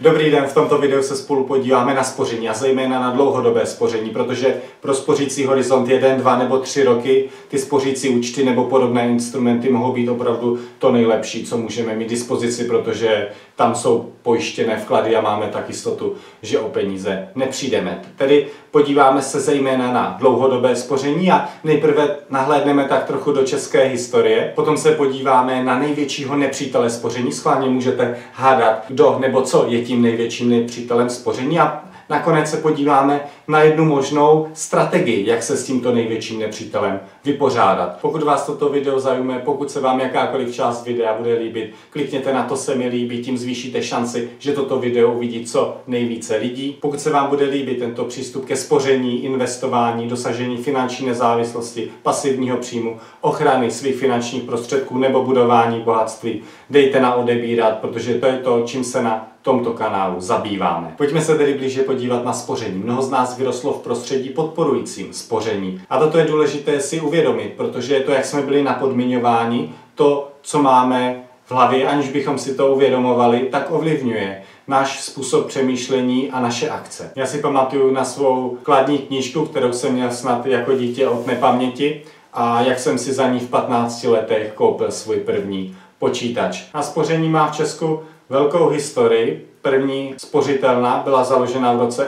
Dobrý den, v tomto videu se spolu podíváme na spoření a zejména na dlouhodobé spoření, protože pro spořící horizont 1, 2 nebo 3 roky ty spořící účty nebo podobné instrumenty mohou být opravdu to nejlepší, co můžeme mít dispozici, protože tam jsou pojištěné vklady a máme tak jistotu, že o peníze nepřijdeme. Tedy podíváme se zejména na dlouhodobé spoření a nejprve nahlédneme tak trochu do české historie, potom se podíváme na největšího nepřítele spoření, schválně můžete hádat, kdo nebo co je tím největším nepřítelem spoření a nakonec se podíváme na jednu možnou strategii, jak se s tímto největším nepřítelem vypořádat. Pokud vás toto video zajímá, pokud se vám jakákoliv část videa bude líbit, klikněte na to se mi líbí, tím zvýšíte šanci, že toto video uvidí co nejvíce lidí. Pokud se vám bude líbit tento přístup ke spoření, investování, dosažení finanční nezávislosti, pasivního příjmu, ochrany svých finančních prostředků nebo budování bohatství, dejte na odebírat, protože to je to, čím se na tomto kanálu zabýváme. Pojďme se tedy blíže podívat na spoření. Mnoho z nás vyrostlo v prostředí podporujícím spoření. A toto je důležité si uvědomit, protože to, jak jsme byli napodmiňováni, to, co máme v hlavě, aniž bychom si to uvědomovali, tak ovlivňuje náš způsob přemýšlení a naše akce. Já si pamatuju na svou vkladní knížku, kterou jsem měl snad jako dítě od nepaměti a jak jsem si za ní v 15 letech koupil svůj první počítač. A spoření má v Česku velkou historii. První spořitelna byla založena v roce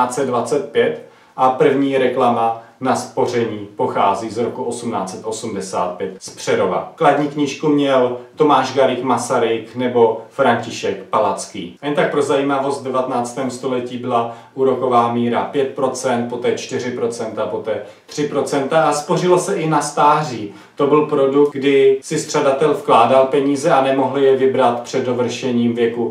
1825 a první reklama na spoření pochází z roku 1885 z Přerova. Vkladní knížku měl Tomáš Garrigue Masaryk nebo František Palacký. Jen tak pro zajímavost, v 19. století byla úroková míra 5%, poté 4%, poté 3% a spořilo se i na stáří. To byl produkt, kdy si střadatel vkládal peníze a nemohl je vybrat před dovršením věku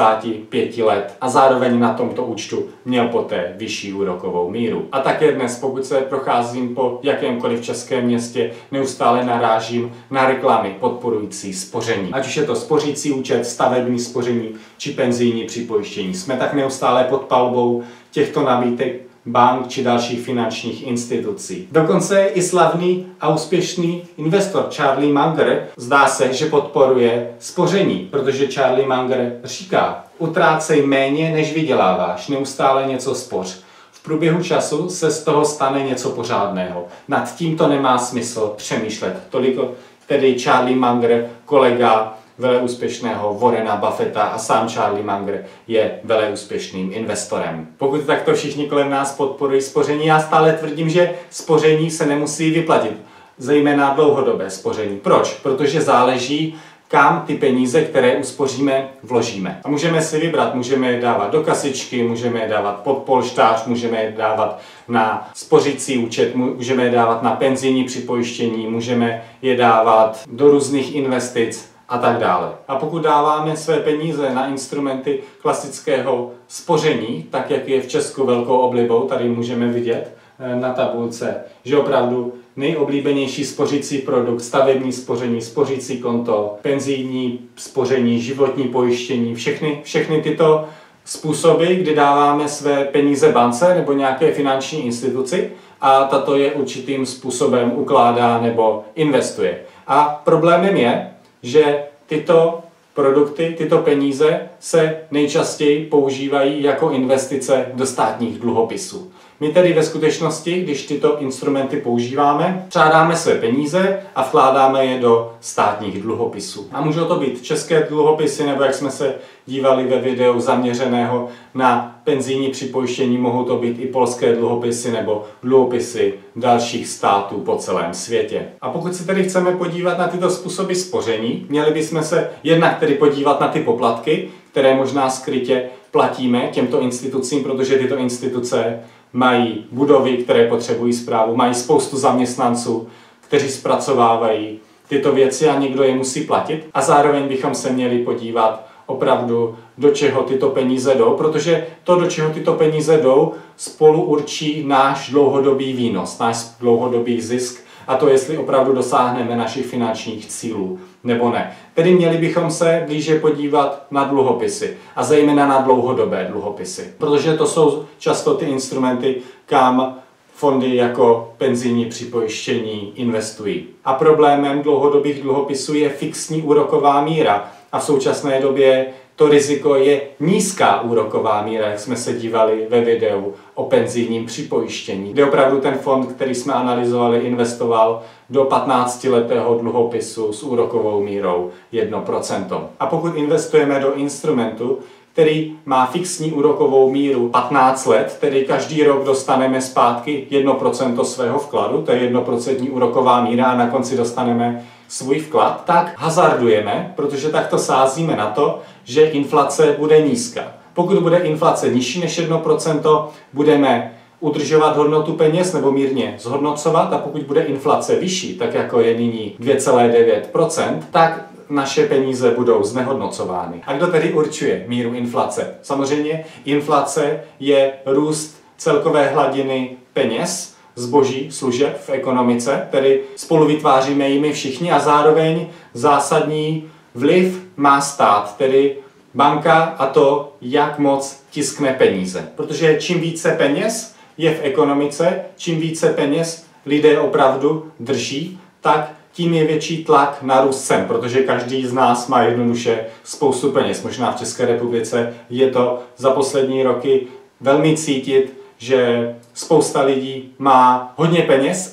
55 let. A zároveň na tomto účtu měl poté vyšší úrokovou míru. A také dnes, pokud se procházím po jakémkoliv českém městě, neustále narážím na reklamy podporující spoření. Ať už je to spořící účet, stavební spoření či penzijní připojištění. Jsme tak neustále pod palbou těchto nabídek bank či dalších finančních institucí. Dokonce i slavný a úspěšný investor Charlie Munger zdá se, že podporuje spoření, protože Charlie Munger říká: utrácej méně, než vyděláváš, neustále něco spoř. V průběhu času se z toho stane něco pořádného. Nad tímto nemá smysl přemýšlet. Toliko tedy Charlie Munger, kolega veleúspěšného Warrena Buffetta, a sám Charlie Munger je veleúspěšným investorem. Pokud takto všichni kolem nás podporují spoření, já stále tvrdím, že spoření se nemusí vyplatit, zejména dlouhodobé spoření. Proč? Protože záleží, kam ty peníze, které uspoříme, vložíme. A můžeme si vybrat, můžeme je dávat do kasičky, můžeme je dávat pod polštář, můžeme je dávat na spořící účet, můžeme je dávat na penzijní připojištění, můžeme je dávat do různých investic a tak dále. A pokud dáváme své peníze na instrumenty klasického spoření, tak jak je v Česku velkou oblibou, tady můžeme vidět na tabulce, že opravdu nejoblíbenější spořící produkt, stavební spoření, spořící konto, penzijní spoření, životní pojištění, všechny tyto způsoby, kdy dáváme své peníze bance nebo nějaké finanční instituci a tato je určitým způsobem ukládá nebo investuje. A problémem je, že tyto produkty, tyto peníze se nejčastěji používají jako investice do státních dluhopisů. My tedy ve skutečnosti, když tyto instrumenty používáme, přádáme své peníze a vkládáme je do státních dluhopisů. A můžou to být české dluhopisy, nebo jak jsme se dívali ve videu zaměřeného na penzijní připojištění, mohou to být i polské dluhopisy nebo dluhopisy dalších států po celém světě. A pokud se tedy chceme podívat na tyto způsoby spoření, měli bychom se jednak tedy podívat na ty poplatky, které možná skrytě platíme těmto institucím, protože tyto instituce mají budovy, které potřebují správu, mají spoustu zaměstnanců, kteří zpracovávají tyto věci a někdo je musí platit. A zároveň bychom se měli podívat opravdu, do čeho tyto peníze jdou, protože to, do čeho tyto peníze jdou, spolu určí náš dlouhodobý výnos, náš dlouhodobý zisk a to, jestli opravdu dosáhneme našich finančních cílů nebo ne. Tedy měli bychom se blíže podívat na dluhopisy a zejména na dlouhodobé dluhopisy, protože to jsou často ty instrumenty, kam fondy jako penzijní připojištění investují. A problémem dlouhodobých dluhopisů je fixní úroková míra a v současné době to riziko je nízká úroková míra, jak jsme se dívali ve videu o penzijním připojištění, kde opravdu ten fond, který jsme analyzovali, investoval do 15letého dluhopisu s úrokovou mírou 1%. A pokud investujeme do instrumentu, který má fixní úrokovou míru 15 let, tedy každý rok dostaneme zpátky 1% svého vkladu, to je 1% úroková míra a na konci dostaneme svůj vklad, tak hazardujeme, protože takto sázíme na to, že inflace bude nízká. Pokud bude inflace nižší než 1%, budeme udržovat hodnotu peněz nebo mírně zhodnocovat, a pokud bude inflace vyšší, tak jako je nyní 2,9%, tak naše peníze budou znehodnocovány. A kdo tedy určuje míru inflace? Samozřejmě inflace je růst celkové hladiny peněz, zboží, služeb v ekonomice, tedy spolu vytváříme ji my všichni a zároveň zásadní vliv má stát, tedy banka a to, jak moc tiskne peníze. Protože čím více peněz je v ekonomice, čím více peněz lidé opravdu drží, tak tím je větší tlak na růst cen, protože každý z nás má jednoduše spoustu peněz. Možná v České republice je to za poslední roky velmi cítit, že spousta lidí má hodně peněz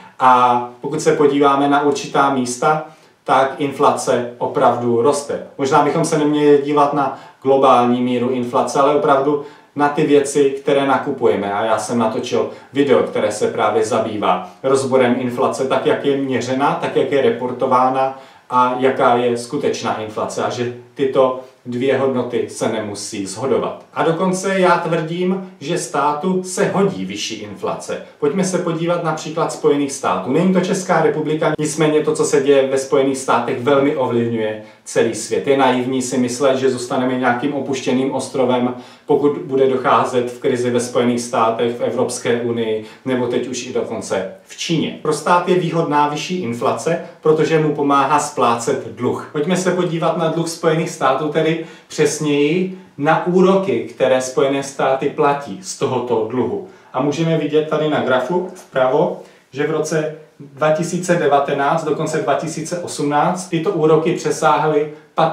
a pokud se podíváme na určitá místa, tak inflace opravdu roste. Možná bychom se neměli dívat na globální míru inflace, ale opravdu na ty věci, které nakupujeme. A já jsem natočil video, které se právě zabývá rozborem inflace, tak jak je měřena, tak jak je reportována a jaká je skutečná inflace a že tyto dvě hodnoty se nemusí shodovat. A dokonce já tvrdím, že státu se hodí vyšší inflace. Pojďme se podívat na příklad Spojených států. Není to Česká republika, nicméně to, co se děje ve Spojených státech, velmi ovlivňuje celý svět. Je naivní si myslet, že zůstaneme nějakým opuštěným ostrovem, pokud bude docházet v krizi ve Spojených státech, v Evropské unii, nebo teď už i dokonce v Číně. Pro stát je výhodná vyšší inflace, protože mu pomáhá splácet dluh. Pojďme se podívat na dluh Spojených států, tedy přesněji na úroky, které Spojené státy platí z tohoto dluhu. A můžeme vidět tady na grafu vpravo, že v roce 2019, dokonce 2018, tyto úroky přesáhly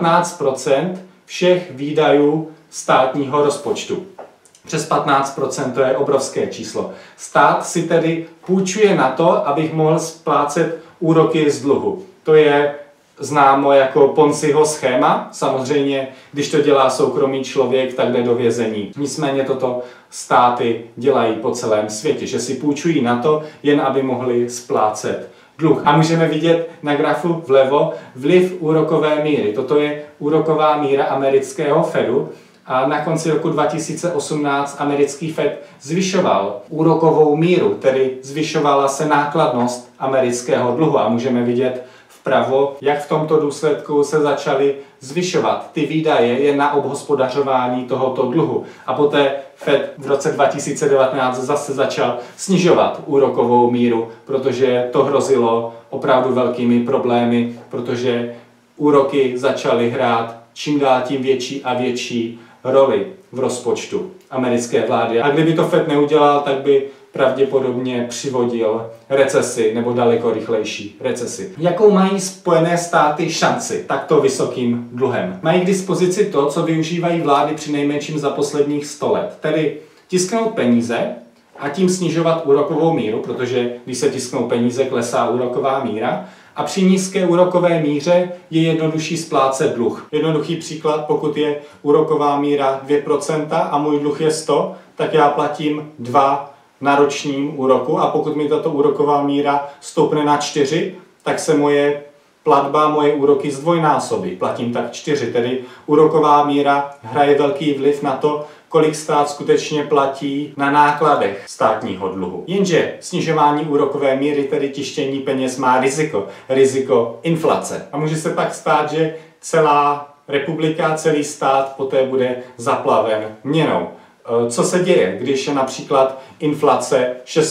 15% všech výdajů státního rozpočtu. Přes 15%, to je obrovské číslo. Stát si tedy půjčuje na to, abych mohl splácet úroky z dluhu. To je známo jako Ponziho schéma. Samozřejmě, když to dělá soukromý člověk, tak jde do vězení. Nicméně toto státy dělají po celém světě, že si půjčují na to, jen aby mohli splácet dluh. A můžeme vidět na grafu vlevo vliv úrokové míry. Toto je úroková míra amerického Fedu. A na konci roku 2018 americký Fed zvyšoval úrokovou míru, tedy zvyšovala se nákladnost amerického dluhu. A můžeme vidět vpravo, jak v tomto důsledku se začaly zvyšovat ty výdaje jen na obhospodařování tohoto dluhu. A poté Fed v roce 2019 zase začal snižovat úrokovou míru, protože to hrozilo opravdu velkými problémy, protože úroky začaly hrát čím dál tím větší a větší roli v rozpočtu americké vlády. A kdyby to Fed neudělal, tak by pravděpodobně přivodil recesi nebo daleko rychlejší recesi. Jakou mají Spojené státy šanci takto vysokým dluhem? Mají k dispozici to, co využívají vlády přinejmenším za posledních 100 let, tedy tisknout peníze a tím snižovat úrokovou míru, protože když se tisknou peníze, klesá úroková míra. A při nízké úrokové míře je jednodušší splácet dluh. Jednoduchý příklad, pokud je úroková míra 2% a můj dluh je 100, tak já platím 2 na ročním úroku a pokud mi tato úroková míra stoupne na 4, tak se moje platba, moje úroky zdvojnásobí. Platím tak 4, tedy úroková míra hraje velký vliv na to, kolik stát skutečně platí na nákladech státního dluhu. Jenže snižování úrokové míry, tedy tištění peněz, má riziko inflace. A může se pak stát, že celá republika, celý stát poté bude zaplaven měnou. Co se děje, když je například inflace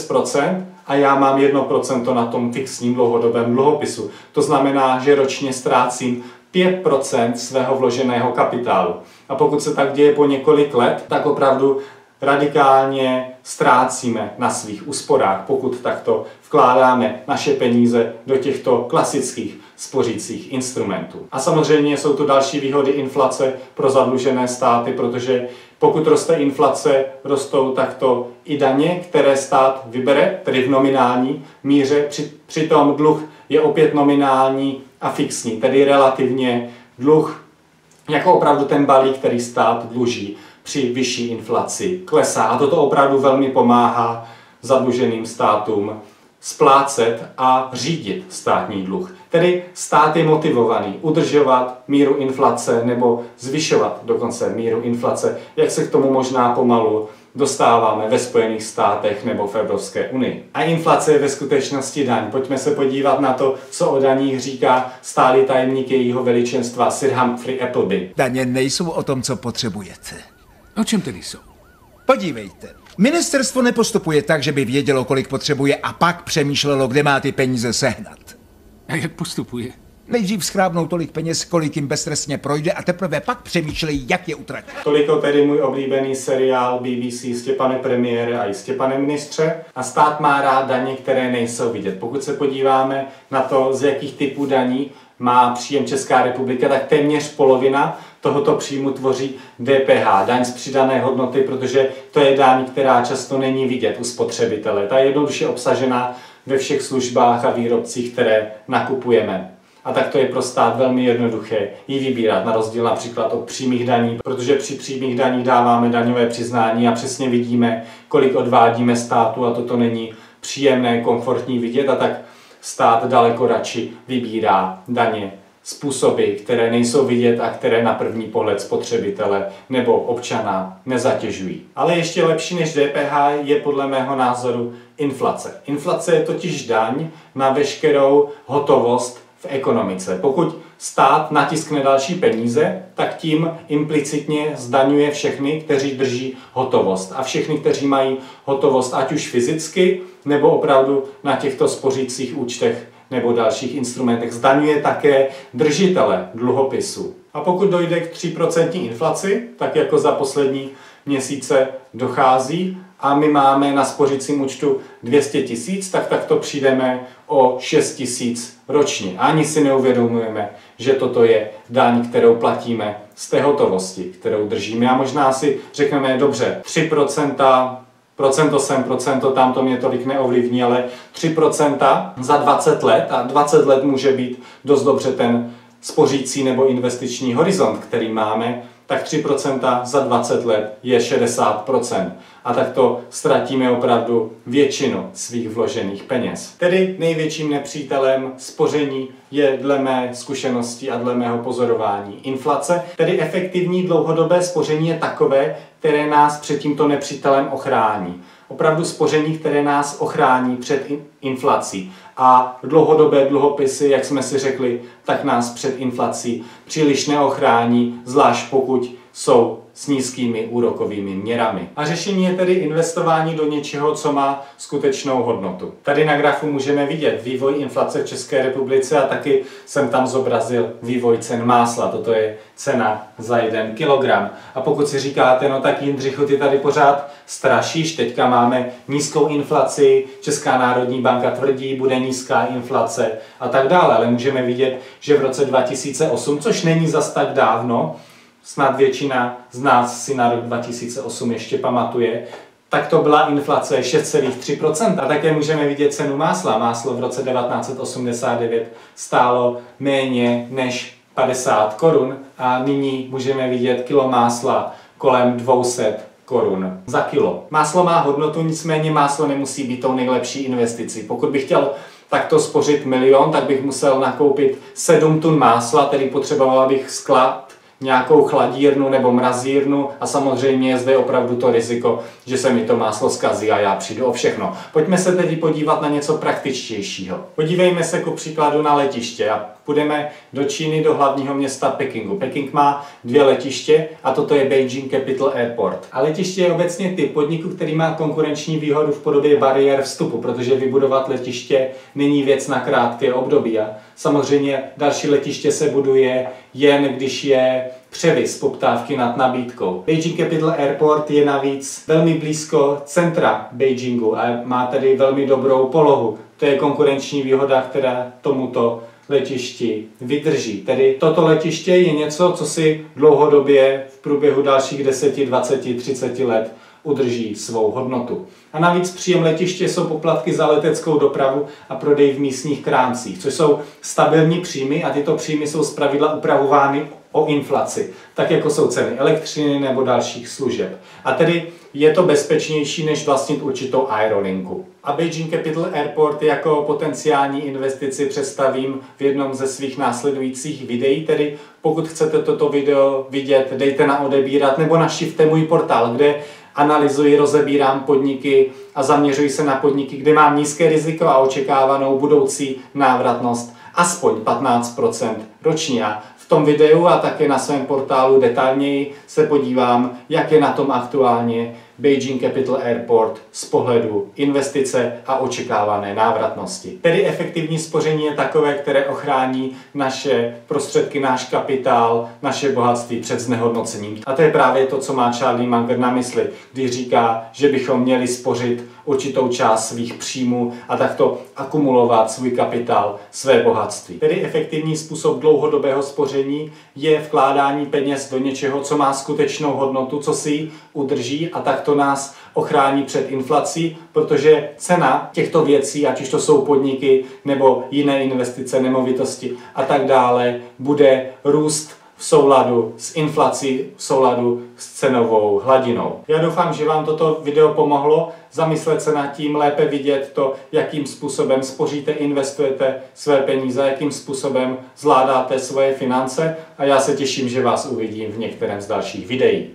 6% a já mám 1% na tom fixním dlouhodobém dluhopisu? To znamená, že ročně ztrácím 5% svého vloženého kapitálu. A pokud se tak děje po několik let, tak opravdu radikálně ztrácíme na svých úsporách, pokud takto vkládáme naše peníze do těchto klasických spořících instrumentů. A samozřejmě jsou tu další výhody inflace pro zadlužené státy, protože pokud roste inflace, rostou takto i daně, které stát vybere, tedy v nominální míře. Přitom dluh je opět nominální a fixní, tedy relativně dluh jako opravdu ten balík, který stát dluží při vyšší inflaci, klesá. A toto opravdu velmi pomáhá zadluženým státům splácet a řídit státní dluh. Tedy stát je motivovaný udržovat míru inflace nebo zvyšovat dokonce míru inflace, jak se k tomu možná pomalu dostáváme ve Spojených státech nebo v Evropské unii. A inflace je ve skutečnosti daň. Pojďme se podívat na to, co o daních říká stálý tajemník jejího veličenstva Sir Humphrey Appleby. Daně nejsou o tom, co potřebujete. O čem tedy jsou? Podívejte. Ministerstvo nepostupuje tak, že by vědělo, kolik potřebuje a pak přemýšlelo, kde má ty peníze sehnat. A jak postupuje? Nejdřív schrábnou tolik peněz, kolik jim beztrestně projde a teprve pak přemýšlejí, jak je utratit. Toliko tedy můj oblíbený seriál BBC Jistě pane premiére a Jistě pane ministře. A stát má rád daně, které nejsou vidět. Pokud se podíváme na to, z jakých typů daní má příjem Česká republika, tak téměř polovina tohoto příjmu tvoří DPH, daň z přidané hodnoty, protože to je daň, která často není vidět u spotřebitele. Ta je jednoduše obsažena ve všech službách a výrobcích, které nakupujeme. A tak to je pro stát velmi jednoduché ji vybírat, na rozdíl například od přímých daní, protože při přímých daních dáváme daňové přiznání a přesně vidíme, kolik odvádíme státu a toto není příjemné, komfortní vidět, a tak stát daleko radši vybírá daně způsoby, které nejsou vidět a které na první pohled spotřebitele nebo občana nezatěžují. Ale ještě lepší než DPH je podle mého názoru inflace. Inflace je totiž daň na veškerou hotovost v ekonomice. Pokud stát natiskne další peníze, tak tím implicitně zdaňuje všechny, kteří drží hotovost. A všechny, kteří mají hotovost, ať už fyzicky, nebo opravdu na těchto spořících účtech nebo dalších instrumentech, zdaňuje také držitele dluhopisů. A pokud dojde k 3% inflaci, tak jako za poslední měsíce dochází, a my máme na spořícím účtu 200 000, tak takto přijdeme o 6 000 ročně. Ani si neuvědomujeme, že toto je daň, kterou platíme z té hotovosti, kterou držíme. A možná si řekneme, dobře, 3%, procento sem, procento tam, to mě tolik neovlivní, ale 3% za 20 let, a 20 let může být dost dobře ten spořící nebo investiční horizont, který máme, tak 3% za 20 let je 60%. A tak to ztratíme opravdu většinu svých vložených peněz. Tedy největším nepřítelem spoření je dle mé zkušenosti a dle mého pozorování inflace. Tedy efektivní dlouhodobé spoření je takové, které nás před tímto nepřítelem ochrání. Opravdu spoření, které nás ochrání před inflací. A dlouhodobé dluhopisy, jak jsme si řekli, tak nás před inflací příliš neochrání, zvlášť pokud jsou s nízkými úrokovými měrami. A řešení je tedy investování do něčeho, co má skutečnou hodnotu. Tady na grafu můžeme vidět vývoj inflace v České republice a taky jsem tam zobrazil vývoj cen másla. Toto je cena za 1 kilogram. A pokud si říkáte, no tak Jindřichu, ty tady pořád strašíš, teďka máme nízkou inflaci, Česká národní banka tvrdí, bude nízká inflace a tak dále. Ale můžeme vidět, že v roce 2008, což není zas tak dávno, snad většina z nás si na rok 2008 ještě pamatuje, tak to byla inflace 6,3%. A také můžeme vidět cenu másla. Máslo v roce 1989 stálo méně než 50 korun a nyní můžeme vidět kilo másla kolem 200 korun za kilo. Máslo má hodnotu, nicméně máslo nemusí být tou nejlepší investicí. Pokud bych chtěl takto spořit 1 000 000, tak bych musel nakoupit 7 tun másla, tedy potřeboval bych sklad, nějakou chladírnu nebo mrazírnu a samozřejmě je zde opravdu to riziko, že se mi to máslo zkazí a já přijdu o všechno. Pojďme se tedy podívat na něco praktičtějšího. Podívejme se ku příkladu na letiště a půjdeme do Číny, do hlavního města Pekingu. Peking má 2 letiště a toto je Beijing Capital Airport. A letiště je obecně typ podniku, který má konkurenční výhodu v podobě bariér vstupu, protože vybudovat letiště není věc na krátké období. A samozřejmě další letiště se buduje jen když je převis poptávky nad nabídkou. Beijing Capital Airport je navíc velmi blízko centra Beijingu a má tedy velmi dobrou polohu. To je konkurenční výhoda, která tomuto letišti vydrží. Tedy toto letiště je něco, co si dlouhodobě v průběhu dalších 10, 20, 30 let udrží svou hodnotu. A navíc příjem letiště jsou poplatky za leteckou dopravu a prodej v místních krámcích, což jsou stabilní příjmy a tyto příjmy jsou zpravidla upravovány o inflaci, tak jako jsou ceny elektřiny nebo dalších služeb. A tedy je to bezpečnější, než vlastnit určitou aerolinku. A Beijing Capital Airport jako potenciální investici představím v jednom ze svých následujících videí, tedy pokud chcete toto video vidět, dejte na odebírat nebo navštivte můj portál, kde analyzuji, rozebírám podniky a zaměřuji se na podniky, kde mám nízké riziko a očekávanou budoucí návratnost aspoň 15% ročně. A v tom videu a také na svém portálu detailněji se podívám, jak je na tom aktuálně Beijing Capital Airport z pohledu investice a očekávané návratnosti. Tedy efektivní spoření je takové, které ochrání naše prostředky, náš kapitál, naše bohatství před znehodnocením. A to je právě to, co má Charlie Munger na mysli, když říká, že bychom měli spořit určitou část svých příjmů a takto akumulovat svůj kapitál, své bohatství. Tedy efektivní způsob dlouhodobého spoření je vkládání peněz do něčeho, co má skutečnou hodnotu, co si ji udrží a takto nás ochrání před inflací, protože cena těchto věcí, ať už to jsou podniky nebo jiné investice, nemovitosti a tak dále, bude růst v souladu s inflací, v souladu s cenovou hladinou. Já doufám, že vám toto video pomohlo zamyslet se nad tím, lépe vidět to, jakým způsobem spoříte, investujete své peníze, jakým způsobem zvládáte svoje finance a já se těším, že vás uvidím v některém z dalších videí.